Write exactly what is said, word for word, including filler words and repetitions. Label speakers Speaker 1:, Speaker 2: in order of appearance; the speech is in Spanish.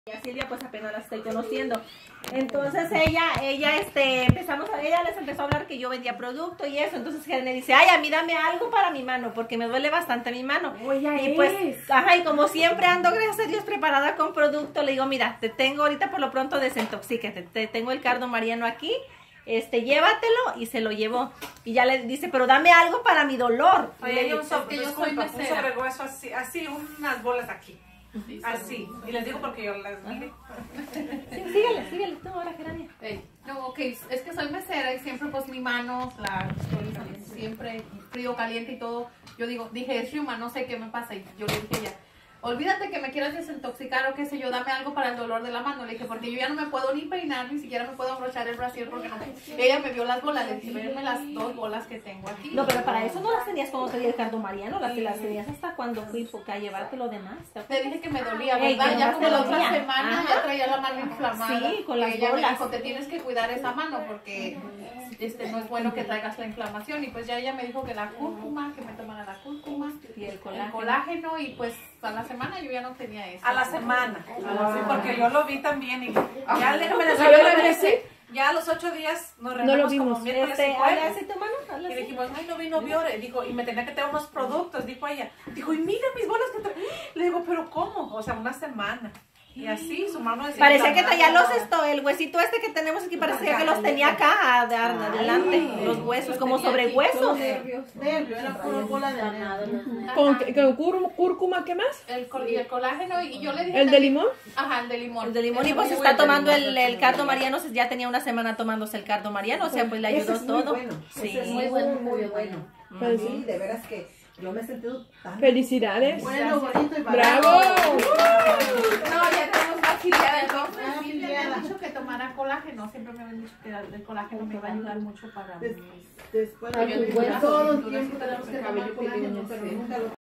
Speaker 1: Y a Silvia pues apenas la estoy conociendo. Entonces ella, ella, este, empezamos a, ella les empezó a hablar que yo vendía producto y eso. Entonces Helen dice, ay, a mí dame algo para mi mano, porque me duele bastante mi mano.
Speaker 2: Oh, ya
Speaker 1: y
Speaker 2: es.
Speaker 1: pues, ajá, y como siempre ando, gracias a Dios, preparada con producto, le digo, mira, te tengo ahorita por lo pronto desintoxíquete, te tengo el cardo mariano aquí, este, llévatelo, y se lo llevó. Y ya le dice, pero dame algo para mi dolor.
Speaker 3: Oye, hay un, sobre,
Speaker 2: yo
Speaker 3: disculpa,
Speaker 2: soy
Speaker 3: un
Speaker 2: mesera.
Speaker 3: sobregüeso así, así, unas bolas aquí.
Speaker 2: Sí,
Speaker 3: Así. Y les digo porque yo las mire.
Speaker 1: Sí, síguele, síguele, tú ahora, Gerania.
Speaker 2: Ey, no, ok, es que soy mesera y siempre pues mi mano, la estoy siempre frío, caliente y todo. Yo digo, dije, es Riuma, no sé qué me pasa. Y yo le dije a ella, olvídate que me quieras desintoxicar o qué sé yo, dame algo para el dolor de la mano. Le dije, porque yo ya no me puedo ni peinar, ni siquiera me puedo abrochar el brasier porque no. Ella me vio las bolas, le dije, verme las dos bolas que tengo aquí.
Speaker 1: No, pero para eso no las tenías cuando te di el cardo mariano, las, las tenías hasta cuando fui a llevarte lo demás.
Speaker 2: Te dije que me dolía,
Speaker 1: Ey,
Speaker 2: ¿verdad?
Speaker 1: que
Speaker 2: Ya
Speaker 1: nomás
Speaker 2: como
Speaker 1: te
Speaker 2: la otra
Speaker 1: dolía.
Speaker 2: semana
Speaker 1: Ajá.
Speaker 2: ya traía la mano inflamada.
Speaker 1: Sí, con las
Speaker 2: Ella me
Speaker 1: bolas.
Speaker 2: dijo, te tienes que cuidar esa mano porque este, no es bueno que traigas la inflamación. Y pues ya ella me dijo que la cúrcuma, que me tomara la cúrcuma
Speaker 1: Y el
Speaker 2: el
Speaker 1: colágeno.
Speaker 2: colágeno y pues a la semana yo ya no tenía eso.
Speaker 3: A la semana. Sí, porque yo lo vi también y ya déjame
Speaker 4: A
Speaker 3: decir,
Speaker 4: ver,
Speaker 3: yo
Speaker 4: a
Speaker 3: le
Speaker 4: ver,
Speaker 3: dije, ya a los ocho días nos
Speaker 4: lo
Speaker 3: reunimos
Speaker 4: vimos.
Speaker 3: como miércoles
Speaker 1: Este,
Speaker 3: y
Speaker 1: hazle
Speaker 3: jueves.
Speaker 1: así tu mano, hazle
Speaker 3: Y
Speaker 1: así.
Speaker 3: dijimos, ay, no vino Biore. Dijo, y me tenía que tener unos productos, dijo ella. Dijo, y mira mis bolas que trae. Le digo, pero ¿cómo? O sea, una semana. Y así, su mano decía.
Speaker 1: Parecía que traía los esto, el huesito este que tenemos aquí, parecía que los tenía acá ad- ad- adelante, los huesos, como sobre huesos.
Speaker 5: Nervios, nervios, era pura bola de nervios.
Speaker 4: ¿Con, qué- con cúr- cúrcuma, qué más?
Speaker 2: El, col- y el colágeno y yo le dije...
Speaker 4: ¿El de
Speaker 2: también-
Speaker 4: limón?
Speaker 2: Ajá, el de limón.
Speaker 1: El de limón, y
Speaker 2: Ese
Speaker 1: pues
Speaker 2: muy
Speaker 1: está
Speaker 2: bueno.
Speaker 1: tomando el, el cardo mariano, ya tenía una semana tomándose el cardo mariano, o sea, pues le ayudó
Speaker 5: Ese es muy
Speaker 1: todo.
Speaker 5: bueno,
Speaker 1: Sí.
Speaker 5: ese es muy bueno, muy bueno.
Speaker 4: Pues
Speaker 5: Sí,
Speaker 4: sí.
Speaker 5: de veras que yo me he sentido tan
Speaker 4: Felicidades.
Speaker 5: bueno, bonito y barato.
Speaker 4: ¡Bravo!
Speaker 2: No, ya tenemos una afiliada entonces.
Speaker 5: Ah,
Speaker 2: Sí, me
Speaker 5: afiliada.
Speaker 2: han dicho que tomara colágeno. Siempre me han dicho que el colágeno me va a ayudar mucho para...
Speaker 5: Des- Después
Speaker 2: Ay,
Speaker 5: de
Speaker 2: yo-
Speaker 5: todo el
Speaker 2: yo-
Speaker 5: tiempo tenemos que tomar colágeno, pero nunca lo